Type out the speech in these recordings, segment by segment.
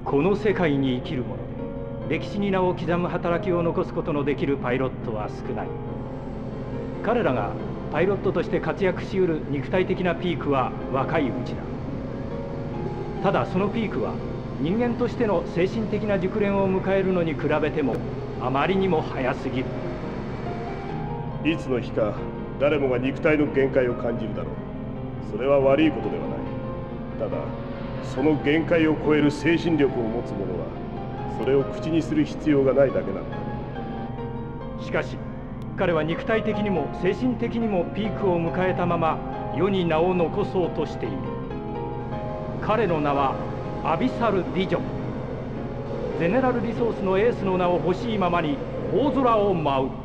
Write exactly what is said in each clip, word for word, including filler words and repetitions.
この世界に生きる者で歴史に名を刻む働きを残すことのできるパイロットは少ない。彼らがパイロットとして活躍しうる肉体的なピークは若いうちだ。ただそのピークは人間としての精神的な熟練を迎えるのに比べてもあまりにも早すぎる。 いつの日か誰もが肉体の限界を感じるだろう。それは悪いことではない。ただその限界を超える精神力を持つ者はそれを口にする必要がないだけなんだ。 しかし彼は肉体的にも精神的にもピークを迎えたまま世に名を残そうとしている。彼の名はアビサル・ディジョン。ゼネラルリソースのエースの名を欲しいままに大空を舞う。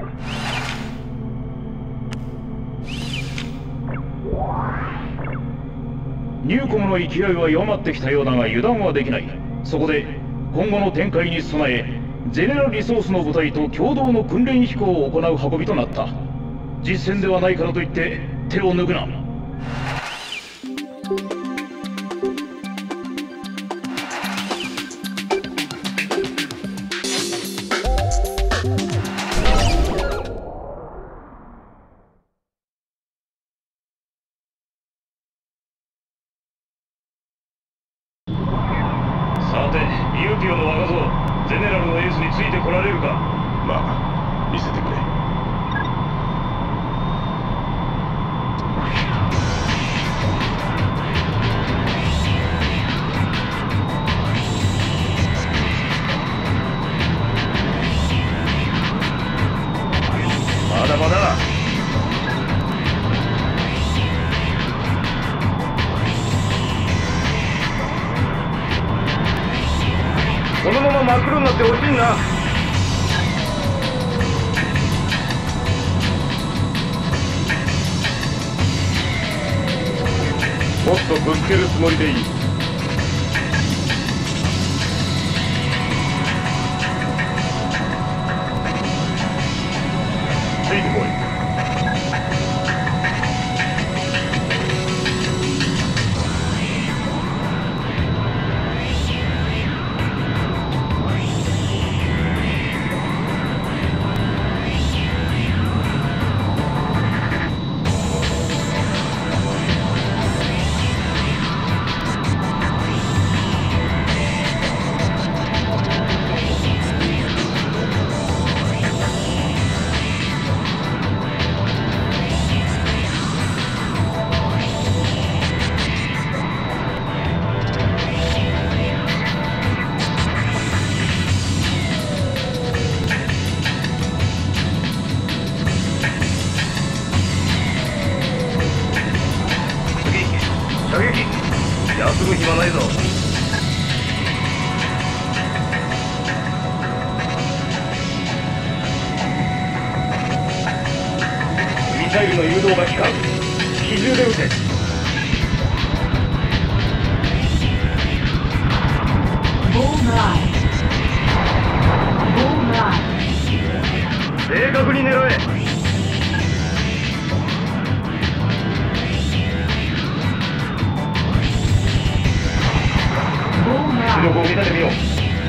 ニューコムの勢いは弱まってきたようだが油断はできない。そこで今後の展開に備えゼネラルリソースの部隊と共同の訓練飛行を行う運びとなった。実戦ではないからといって手を抜くな。さてユーティオの若造、ゼネラルのエースについてこられるか。 まあ見せてくれ。 まだまだ。 このまま真っ黒になってほしいな。 もっとぶつけるつもりでいい。ついてこい。 休む暇ないぞ。ミサイルの誘導が効かん。機銃で撃て。正確に狙え。出力を見せてみよう。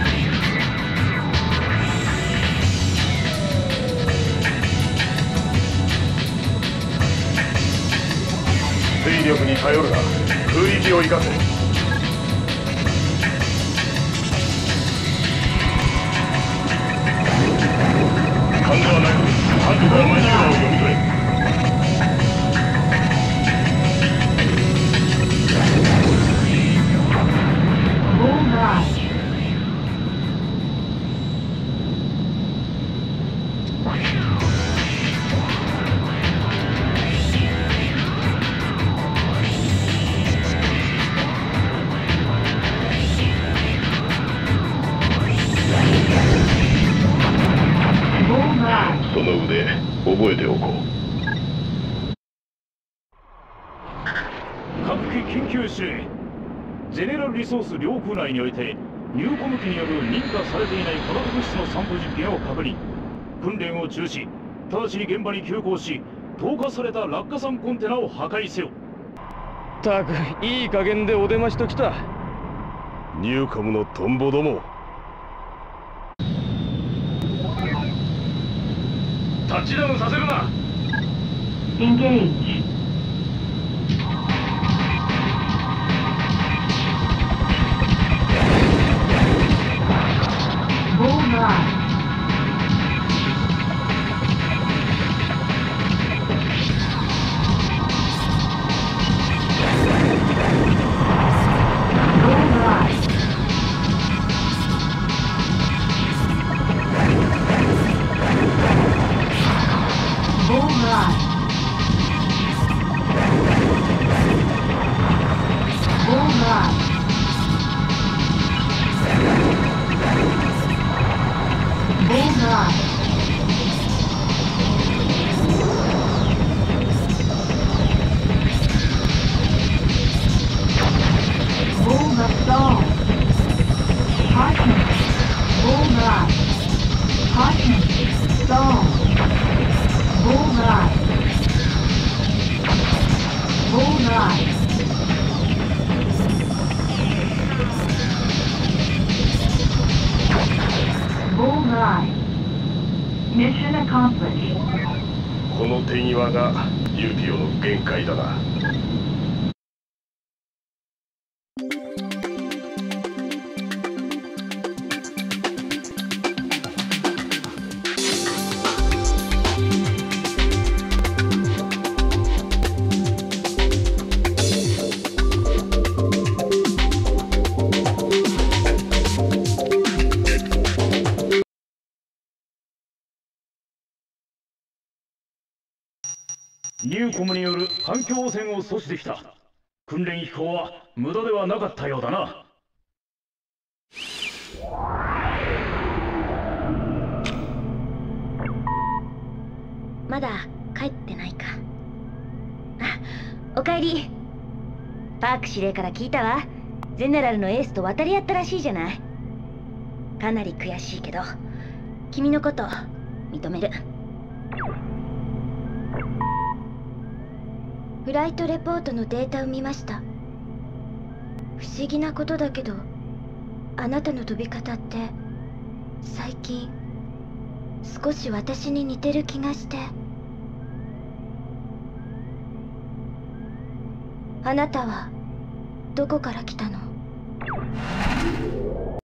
推力に頼るな。空域を生かせ。勘ではなくハンドからマシュマを読み取れ。その腕覚えておこう。 各機緊急指令。ゼネラルリソース領空内においてニューコム機による認可されていない化学物質の散布実験を確認。訓練を中止。直ちに現場に急行し投下された落下傘コンテナを破壊せよ。 たくいい加減でお出ましときた。 ニューコムのトンボども。 タッチダウンさせるな。 Engage. Bullseye. Mission accomplished. この手際がユーピオの限界だな。 ニューコムによる環境汚染を阻止できた。訓練飛行は無駄ではなかったようだな。 まだ帰ってないか。あ、おかえり。パーク司令から聞いたわ。ゼネラルのエースと渡り合ったらしいじゃない。かなり悔しいけど君のこと認める。フライトレポートのデータを見ました。不思議なことだけど、あなたの飛び方って最近少し私に似てる気がして。あなたはどこから来たの？